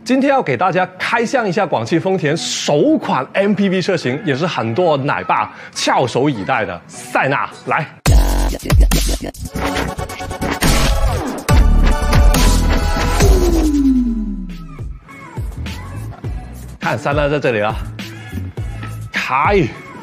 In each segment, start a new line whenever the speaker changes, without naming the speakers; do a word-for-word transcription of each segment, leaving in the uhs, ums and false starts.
今天要给大家开箱一下广汽丰田首款 M P V 车型，也是很多奶爸翘首以待的塞纳。来，看塞纳在这里了，开，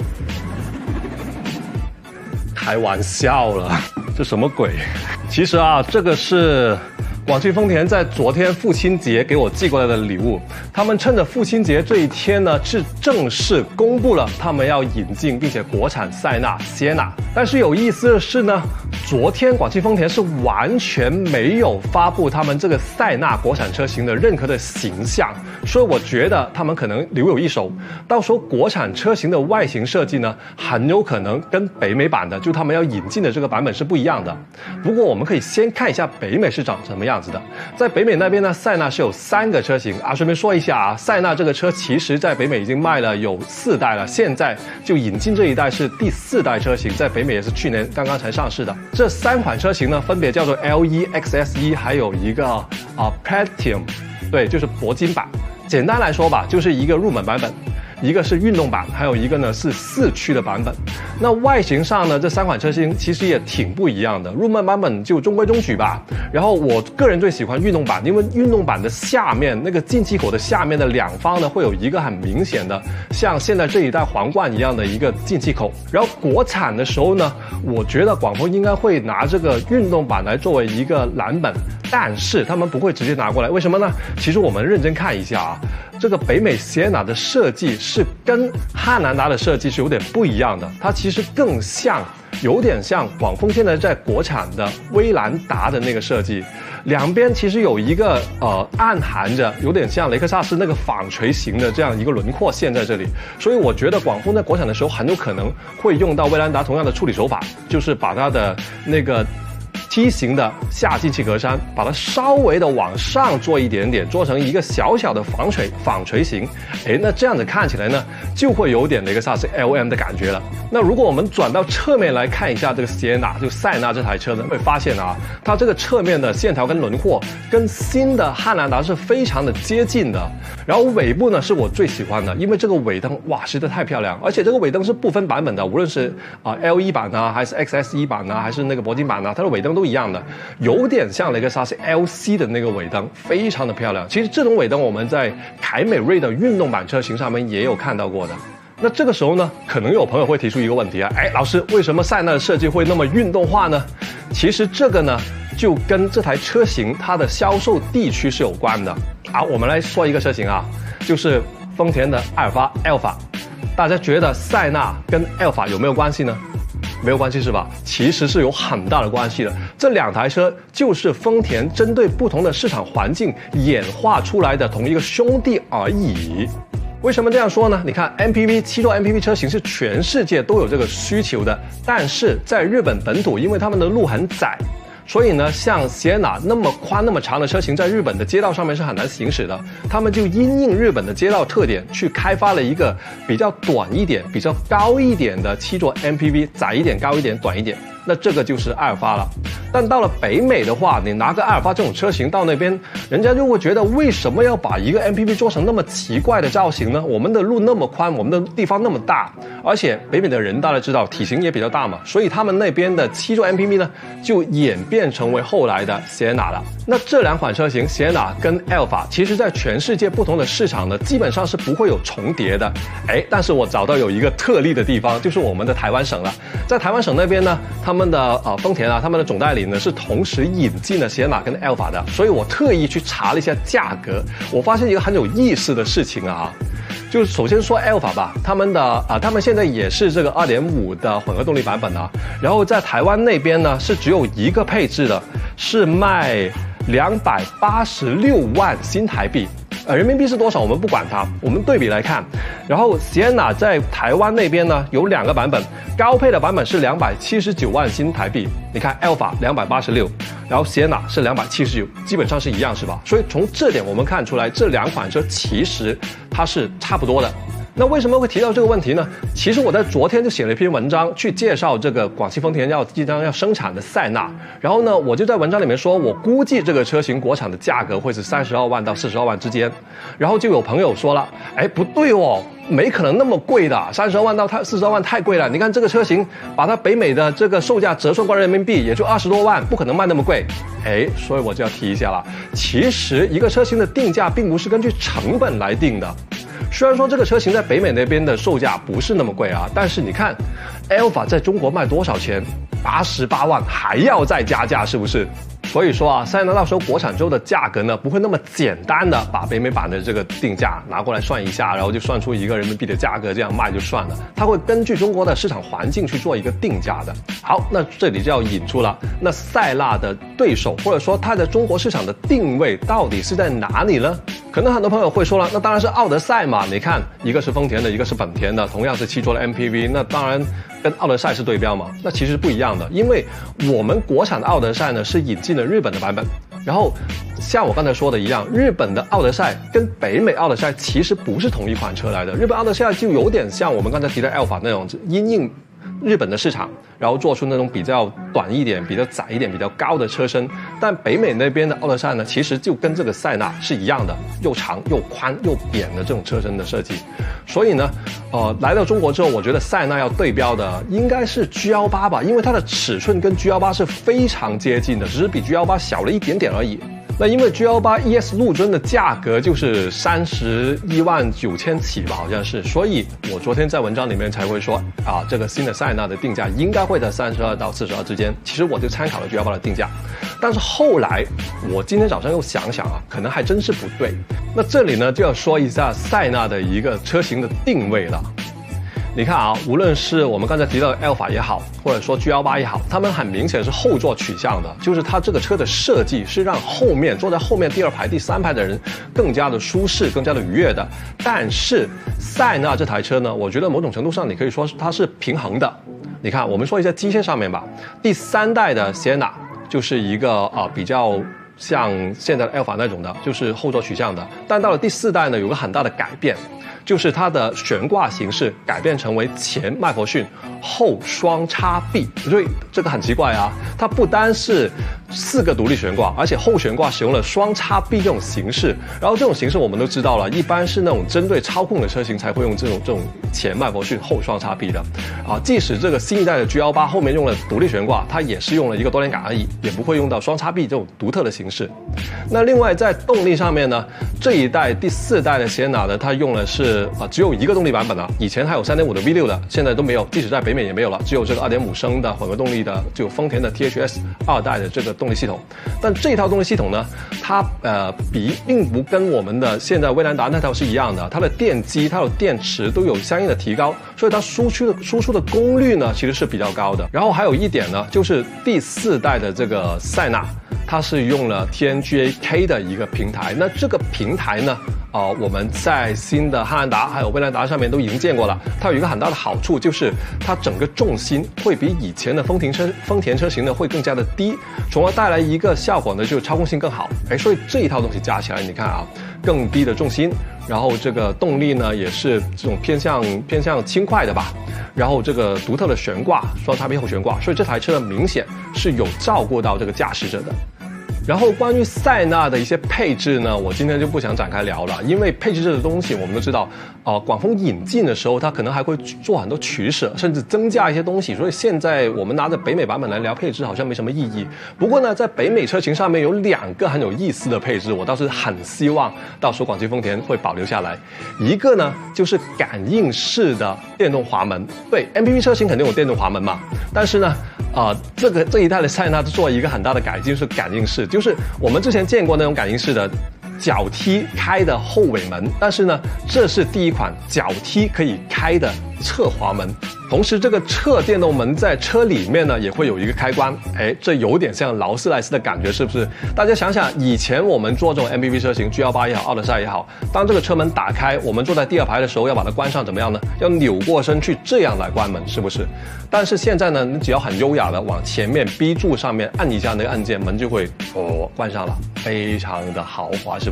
开玩笑了，这什么鬼？其实啊，这个是广汽丰田在昨天父亲节给我寄过来的礼物，他们趁着父亲节这一天呢，是正式公布了他们要引进并且国产塞纳 Sienna。但是有意思的是呢，昨天广汽丰田是完全没有发布他们这个塞纳国产车型的任何的形象，所以我觉得他们可能留有一手，到时候国产车型的外形设计呢，很有可能跟北美版的就他们要引进的这个版本是不一样的。不过我们可以先看一下北美是长什么样子的。在北美那边呢，塞纳是有三个车型啊。顺便说一下啊，塞纳这个车其实在北美已经卖了有四代了，现在就引进这一代是第四代车型，在北美也是去年刚刚才上市的。这三款车型呢，分别叫做 L E、X S E， 还有一个啊 Platinum， 对，就是铂金版。简单来说吧，就是一个入门版本，一个是运动版，还有一个呢是四驱的版本。那外形上呢，这三款车型其实也挺不一样的。入门版本就中规中矩吧。然后我个人最喜欢运动版，因为运动版的下面那个进气口的下面的两方呢，会有一个很明显的像现在这一代皇冠一样的一个进气口。然后国产的时候呢，我觉得广丰应该会拿这个运动版来作为一个蓝本，但是他们不会直接拿过来，为什么呢？其实我们认真看一下啊，这个北美 Sienna 的设计是跟汉兰达的设计是有点不一样的，它其实更像，有点像广丰现在在国产的威兰达的那个设计，两边其实有一个呃暗含着，有点像雷克萨斯那个纺锤形的这样一个轮廓线在这里，所以我觉得广丰在国产的时候很有可能会用到威兰达同样的处理手法，就是把它的那个梯形的下进气格栅，把它稍微的往上做一点点，做成一个小小的纺锤纺锤形。诶，那这样子看起来呢，就会有点雷克萨斯 L M 的感觉了。那如果我们转到侧面来看一下这个 Sienna， 就塞纳这台车呢，会发现啊，它这个侧面的线条跟轮廓跟新的汉兰达是非常的接近的。然后尾部呢是我最喜欢的，因为这个尾灯哇实在太漂亮，而且这个尾灯是不分版本的，无论是啊、呃、L E 版啊，还是 X S E 版啊，还是那个铂金版啊，它的尾灯都一样的，有点像雷克萨斯 L C 的那个尾灯，非常的漂亮。其实这种尾灯我们在凯美瑞的运动版车型上面也有看到过的。那这个时候呢，可能有朋友会提出一个问题啊，哎，老师，为什么塞纳的设计会那么运动化呢？其实这个呢，就跟这台车型它的销售地区是有关的。好，我们来说一个车型啊，就是丰田的埃尔法 Alpha。大家觉得塞纳跟 Alpha 有没有关系呢？没有关系是吧？其实是有很大的关系的。这两台车就是丰田针对不同的市场环境演化出来的同一个兄弟而已。为什么这样说呢？你看 M P V 七座 M P V 车型是全世界都有这个需求的，但是在日本本土，因为他们的路很窄，所以呢，像 Sienna 那么宽那么长的车型，在日本的街道上面是很难行驶的。他们就因应日本的街道特点，去开发了一个比较短一点、比较高一点的七座 M P V， 窄一点、高一点、短一点。那这个就是埃尔法了。但到了北美的话，你拿个埃尔法这种车型到那边，人家就会觉得为什么要把一个 M P V 做成那么奇怪的造型呢？我们的路那么宽，我们的地方那么大，而且北美的人大家知道体型也比较大嘛，所以他们那边的七座 M P V 呢，就演变成为后来的 Sienna 了。那这两款车型 Sienna 跟 Alpha， 其实在全世界不同的市场呢，基本上是不会有重叠的。哎，但是我找到有一个特例的地方，就是我们的台湾省了。在台湾省那边呢，他们的呃丰田啊，他们的总代理呢是同时引进了 Sienna 跟 Alpha 的，所以我特意去查了一下价格，我发现一个很有意思的事情啊。就是首先说 Alpha 吧，他们的啊、呃，他们现在也是这个 二点五 的混合动力版本啊，然后在台湾那边呢是只有一个配置的，是卖两百八十六万新台币。呃，人民币是多少？我们不管它，我们对比来看。然后 Sienna 在台湾那边呢有两个版本，高配的版本是两百七十九万新台币。你看 Alpha 两百八十六，然后 Sienna 是两百七十九，基本上是一样，是吧？所以从这点我们看出来，这两款车其实它是差不多的。 那为什么会提到这个问题呢？其实我在昨天就写了一篇文章去介绍这个广汽丰田要即将要生产的塞纳，然后呢，我就在文章里面说，我估计这个车型国产的价格会是三十二万到四十二万之间，然后就有朋友说了，哎，不对哦，没可能那么贵的，三十二万到四十二万太贵了。你看这个车型，把它北美的这个售价折算过来人民币也就二十多万，不可能卖那么贵。哎，所以我就要提一下了，其实一个车型的定价并不是根据成本来定的。虽然说这个车型在北美那边的售价不是那么贵啊，但是你看 Alpha 在中国卖多少钱？八十八万还要再加价，是不是？所以说啊，塞纳到时候国产之后的价格呢，不会那么简单的把北美版的这个定价拿过来算一下，然后就算出一个人民币的价格，这样卖就算了。它会根据中国的市场环境去做一个定价的。好，那这里就要引出了，那塞纳的对手或者说它在中国市场的定位到底是在哪里呢？可能很多朋友会说了，那当然是奥德赛嘛，你看一个是丰田的，一个是本田的，同样是七座的 M P V， 那当然跟奥德赛是对标嘛。那其实不一样的，因为我们国产的奥德赛呢是引进了日本的版本，然后像我刚才说的一样，日本的奥德赛跟北美奥德赛其实不是同一款车来的。日本奥德赛就有点像我们刚才提的 Alpha 那种因应日本的市场，然后做出那种比较短一点、比较窄一点、比较高的车身。但北美那边的奥德赛呢，其实就跟这个塞纳是一样的，又长又宽又扁的这种车身的设计。所以呢，呃，来到中国之后，我觉得塞纳要对标的应该是 G 一八 吧，因为它的尺寸跟 G 一八 是非常接近的，只是比 G 一八 小了一点点而已。那因为 G 一八 E S 陆尊的价格就是三十一万九千起吧，好像是，所以我昨天在文章里面才会说啊，这个新的塞纳的定价应该会在三十二到四十二之间。其实我就参考了 G 一八 的定价，但是后来我今天早上又想想啊，可能还真是不对。那这里呢就要说一下塞纳的一个车型的定位了。你看啊，无论是我们刚才提到的 Alpha 也好，或者说 G 一八 也好，它们很明显是后座取向的，就是它这个车的设计是让后面坐在后面第二排、第三排的人更加的舒适、更加的愉悦的。但是塞纳这台车呢，我觉得某种程度上你可以说它是平衡的。你看，我们说一下机械上面吧，第三代的 Sienna 就是一个啊、呃、比较像现在的 Alpha 那种的，就是后座取向的。但到了第四代呢，有个很大的改变。就是它的悬挂形式改变成为前麦弗逊后双叉臂，所以这个很奇怪啊，它不单是四个独立悬挂，而且后悬挂使用了双叉臂这种形式。然后这种形式我们都知道了，一般是那种针对操控的车型才会用这种这种前麦弗逊后双叉臂的啊。即使这个新一代的 G 一八 后面用了独立悬挂，它也是用了一个多连杆而已，也不会用到双叉臂这种独特的形式。那另外在动力上面呢，这一代第四代的 Sienna 呢，它用的是啊，只有一个动力版本了，以前还有 三点五 的 V 六 的，现在都没有，即使在北美也没有了，只有这个 二点五 升的混合动力的，就丰田的 T H S 二代的这个动力系统。但这套动力系统呢，它呃比并不跟我们的现在威兰达那套是一样的，它的电机、它的电池都有相应的提高，所以它输出的输出的功率呢其实是比较高的。然后还有一点呢，就是第四代的这个塞纳，它是用了 T N G A K 的一个平台，那这个平台呢，啊、呃，我们在新的汉兰达还有威兰达上面都已经见过了。它有一个很大的好处，就是它整个重心会比以前的丰田车丰田车型呢会更加的低，从而带来一个效果呢，就是操控性更好。哎，所以这一套东西加起来，你看啊，更低的重心，然后这个动力呢也是这种偏向偏向轻快的吧。然后这个独特的悬挂，双叉臂后悬挂，所以这台车明显是有照顾到这个驾驶者的。然后关于塞纳的一些配置呢，我今天就不想展开聊了，因为配置这个东西我们都知道，呃，广丰引进的时候，它可能还会做很多取舍，甚至增加一些东西，所以现在我们拿着北美版本来聊配置好像没什么意义。不过呢，在北美车型上面有两个很有意思的配置，我倒是很希望到时候广汽丰田会保留下来。一个呢就是感应式的电动滑门，对 M P V 车型肯定有电动滑门嘛，但是呢，呃，这个这一代的塞纳做一个很大的改进，是感应式。就是我们之前见过那种感应式的脚踢开的后尾门，但是呢，这是第一款脚踢可以开的侧滑门。同时，这个侧电动门在车里面呢也会有一个开关，哎，这有点像劳斯莱斯的感觉，是不是？大家想想，以前我们做这种 M P V 车型 G 一八 也好，奥德赛也好，当这个车门打开，我们坐在第二排的时候要把它关上，怎么样呢？要扭过身去这样来关门，是不是？但是现在呢，你只要很优雅的往前面 B 柱上面按一下那个按键，门就会哦关上了，非常的豪华，是不是？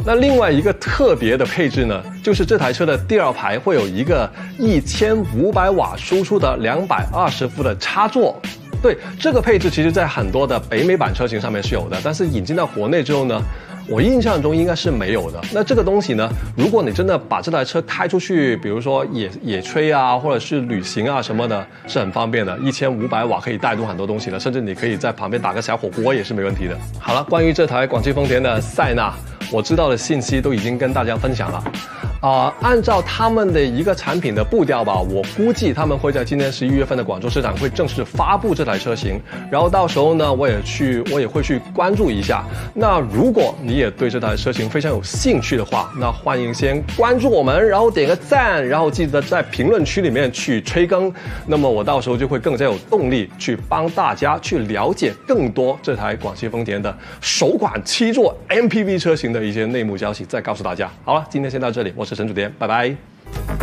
那另外一个特别的配置呢，就是这台车的第二排会有一个一千五百瓦输出的两百二十伏的插座。对，这个配置其实在很多的北美版车型上面是有的，但是引进到国内之后呢，我印象中应该是没有的。那这个东西呢，如果你真的把这台车开出去，比如说野野炊啊，或者是旅行啊什么的，是很方便的。一千五百瓦可以带动很多东西的，甚至你可以在旁边打个小火锅也是没问题的。好了，关于这台广汽丰田的塞纳，我知道的信息都已经跟大家分享了。啊、呃，按照他们的一个产品的步调吧，我估计他们会在今年十一月份的广州车展会正式发布这台车型，然后到时候呢，我也去，我也会去关注一下。那如果你也对这台车型非常有兴趣的话，那欢迎先关注我们，然后点个赞，然后记得在评论区里面去催更。那么我到时候就会更加有动力去帮大家去了解更多这台广汽丰田的首款七座 M P V 车型的一些内幕消息，再告诉大家。好了，今天先到这里，我是陈主编，拜拜。